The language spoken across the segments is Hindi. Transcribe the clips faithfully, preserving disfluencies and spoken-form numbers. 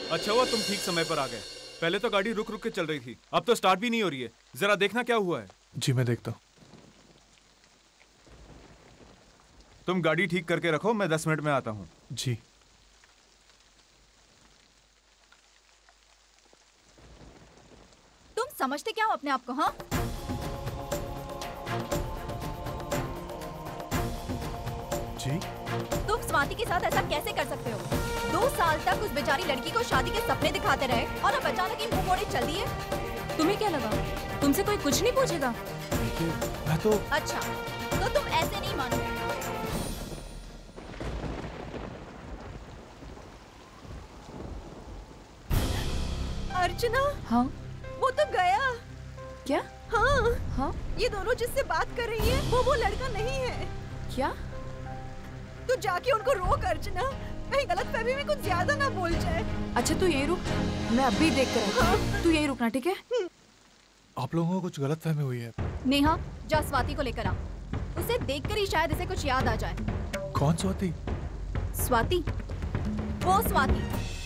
अच्छा हुआ तुम ठीक समय पर आ गए। पहले तो गाड़ी रुक रुक के चल रही थी, अब तो स्टार्ट भी नहीं हो रही है। जरा देखना क्या हुआ है। जी मैं देखता हूँ। तुम गाड़ी ठीक करके रखो, मैं दस मिनट में आता हूँ। जी। तुम समझते क्या हो अपने आप को? हाँ, जी तुम स्वाति के साथ ऐसा कैसे कर सकते हो? दो साल तक उस बेचारी लड़की को शादी के सपने दिखाते रहे और अब अचानक ही मुंह मोड़े चल दिए। तुम्हें क्या लगा तुमसे कोई कुछ नहीं पूछेगा? मैं तो अच्छा, तो तुम ऐसे नहीं मानोगे। अर्चना। हाँ वो तो गया। क्या? हाँ हाँ ये दोनों जिससे बात कर रही है वो वो लड़का नहीं है। क्या? तू जाके उनको रोक अर्चना, कहीं गलतफहमी में कुछ ज्यादा ना बोल जाए। अच्छा तू यही रुक, मैं अभी देख कर हाँ। तू यही रुकना, ठीक है? आप लोगों को कुछ गलत फहमी हुई है। नेहा जा स्वाति को लेकर आ, उसे देखकर ही शायद इसे कुछ याद आ जाए। कौन स्वाति? स्वाति, वो स्वाति।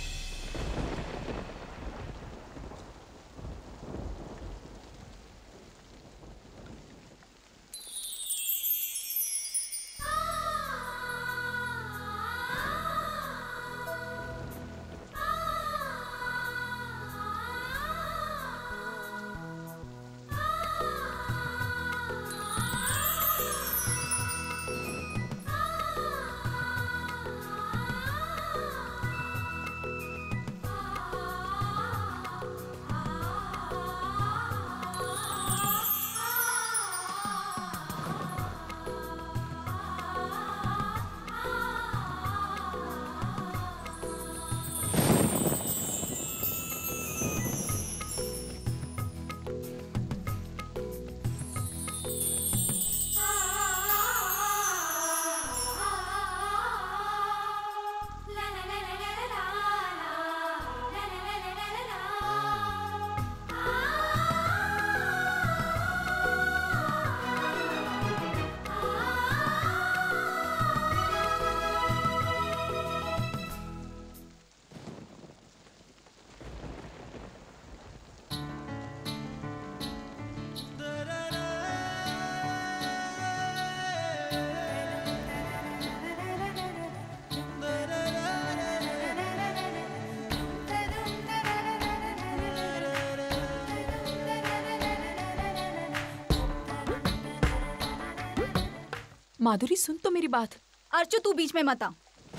माधुरी सुन तो मेरी बात। अर्चु तू बीच में मत आ।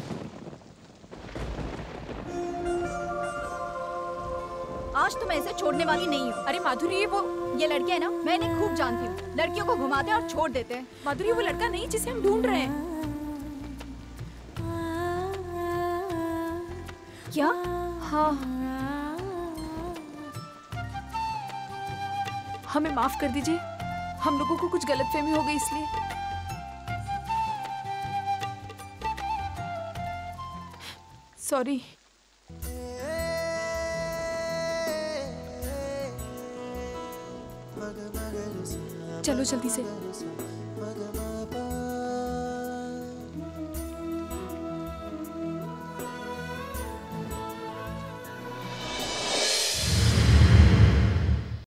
आज तो मैं इसे छोड़ने वाली नहीं हूँ। अरे माधुरी ये वो ये लड़के है ना, मैं इन्हें खूब जानती हूँ। लड़कियों को घुमाते हैं और छोड़ देते हैं। माधुरी वो लड़का नहीं जिसे हम ढूंढ रहे हैं। क्या? हाँ हमें माफ कर दीजिए, हम लोगों को कुछ गलतफहमी हो गई इसलिए। सॉरी। चलो जल्दी से।